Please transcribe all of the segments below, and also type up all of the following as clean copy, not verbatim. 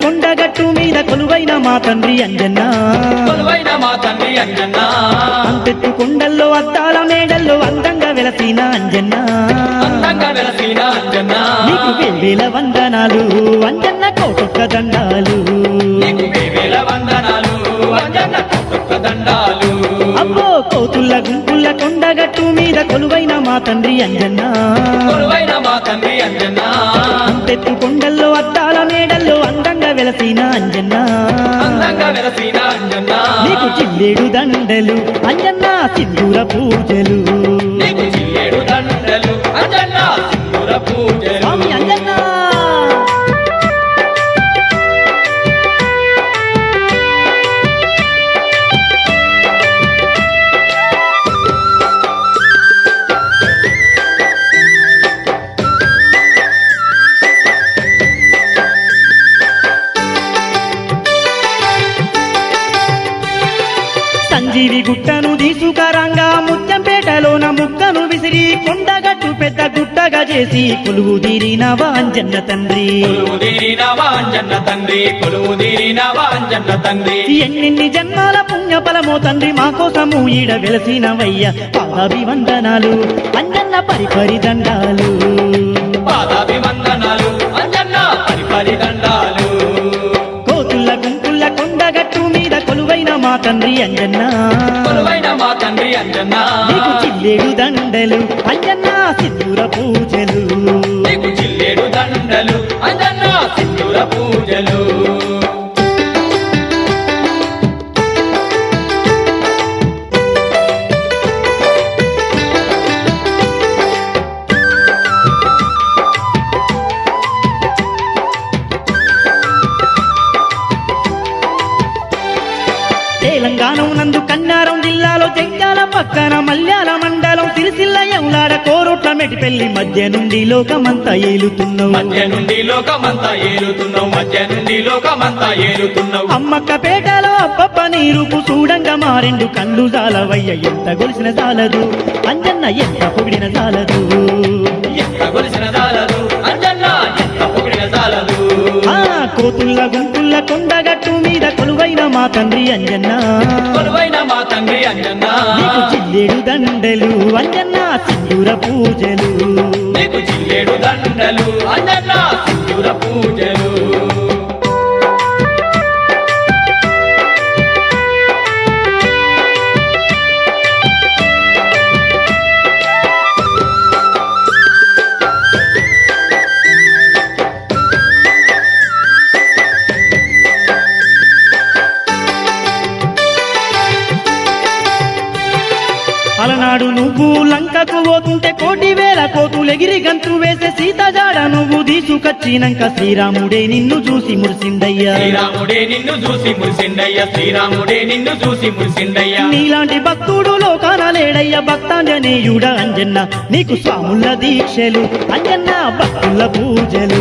కొండగట్టు మీద కొలువైన మా తండ్రి అంజన్న అంతెత్తు కొండల్లో అద్దాల మేడల్లో అందంగా వెలసిన అంజన్న నీకు వేవేల వందనాలు అంజన్న కోటొక్క దండాలు అబ్బో కోతుల్ల గుంపుల్ల కొండగట్టు మీద కొలువైన మా తండ్రి అంజన్న అంతెత్తు కొండల్లో అద్దాల మేడల్లో అందంగా వెలసిన అంజన్న నీకు చిల్లేడు దండలు అంజన్న సింధూర పూజలు స్వామి అంజన్న సంజీవి గుట్టను తీసుకరంగా ముత్యంపేటలోన ముక్కను విసిరి కొండగట్టు పెద్ద గుట్టగా చేసి కొలువు తీరినవా అంజన్న తండ్రి ఎన్నెన్ని జన్మాల పుణ్యఫలమో తండ్రి మా కోసము ఈడ వెలసినవయ్య పాదాభివందనాలు అంజన్న పరిపరి దండాలు కోతుల్ల గుంపుల్ల కొండగట్టు మీద కొలువైన మా తండ్రి అంజన్న నీకు చిల్లేడు దండలు అంజన్న సింధూర పూజలు తెలంగాణ నందు కన్నారం జిల్లాలో జంగాల పక్కన మల్యాల మండలం సిరిసిల్ల ఎంలాడ కోరుట్ల మెటిపెల్లి మధ్య నుండి లోకమంతా ఏలుతున్నావు అమ్మక్కపేటలో అప్పప్ప నీరుకు చూడంగా మారెండు కళ్ళు జాలవయ్య ఎంత గొలిసిన జాలదు అంజన్న ఎంత పొగిడిన జాలదు కోతుల్ల గుంపుల్ల కొండగట్టు మీద కొలువైన మా తండ్రి అంజన్న నీకు చిల్లేడు దండలు అంజన్న సింధూర పూజలు అలనాడు నువ్వు లంకకు పోతుంటే కోటి వేల కోతులెగిరి గంతు వేసే సీతజాడ నువ్వు తీసుకొచ్చినాక శ్రీరాముడే నిన్ను చూసి మురిసిందయ్యా నీలాంటి భక్తుడు లోకాన లేడయ్య భక్తాంజనేయుడ అంజన్న నీకు స్వాముల దీక్షలు అంజన్న భక్తుల పూజలు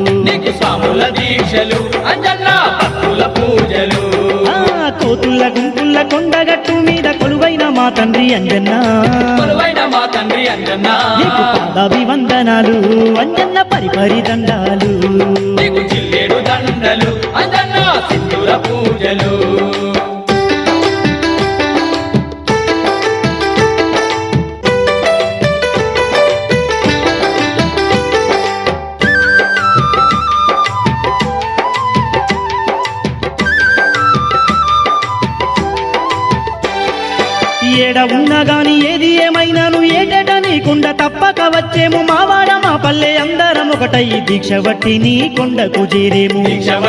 కోతుల్ల గుంపుల్ల కొండగట్టు మీద కొలువైన మా తండ్రి అంజన్న నీకు పాదాభివందనాలు అంజన్న పరిపరి దండాలు ఏడ ఉన్నా గాని ఏది ఏమైనాను ఏటేట నీకుండ తప్పక వచ్చేము మావాడ మా పల్లె అందరం ఒకటై దీక్ష వట్టి నీ కొండకు చేరేము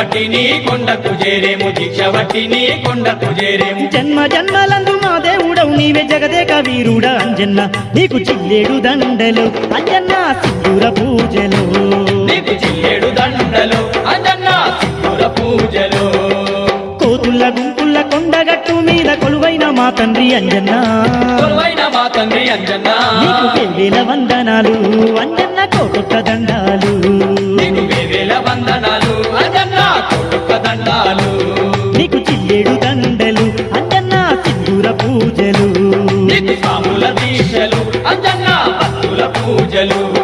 జన్మ జన్మలందు మా దేవుడవు నీవే జగదేక వీరుడ అంజన్న నీకు చిల్లేడు దండలు అంజన్న సింధూర పూజలు కోతుల్ల గుంపుల్ల కొండగట్టు మీద కొలువైన మా తండ్రి అంజన్న నీకు వేవేల వందనాలు అంజన్న కోటొక్క దండాలు నీకు చిల్లేడు దండలు అంజన్న సింధూర పూజలు పూజలు